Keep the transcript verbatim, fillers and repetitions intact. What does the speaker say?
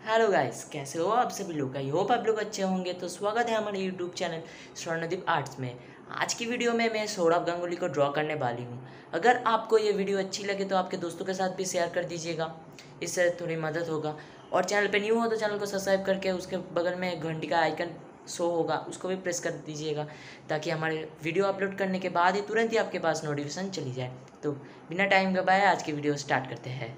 Hello guys, कैसे हो आप सभी लोग। आई होप आप लोग अच्छे होंगे। तो स्वागत है हमारे यूट्यूब चैनल स्वर्णदीप आर्ट्स में। आज की वीडियो में मैं सौरभ गांगुली को ड्रॉ करने वाली हूँ। अगर आपको ये वीडियो अच्छी लगे तो आपके दोस्तों के साथ भी शेयर कर दीजिएगा, इससे थोड़ी मदद होगा। और चैनल पे न्यू हो तो चैनल को सब्सक्राइब करके उसके बगल में घंटी का आइकन शो होगा, उसको भी प्रेस कर दीजिएगा, ताकि हमारे वीडियो अपलोड करने के बाद ही तुरंत ही आपके पास नोटिफिकेशन चली जाए। तो बिना टाइम गवाए आज की वीडियो स्टार्ट करते हैं।